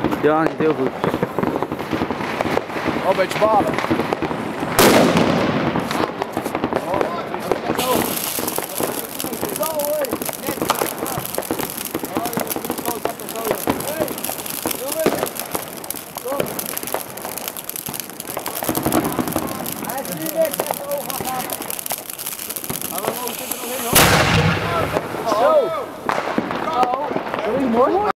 Ja, niet heel goed. Al een beetje balen. Zo! Mooi.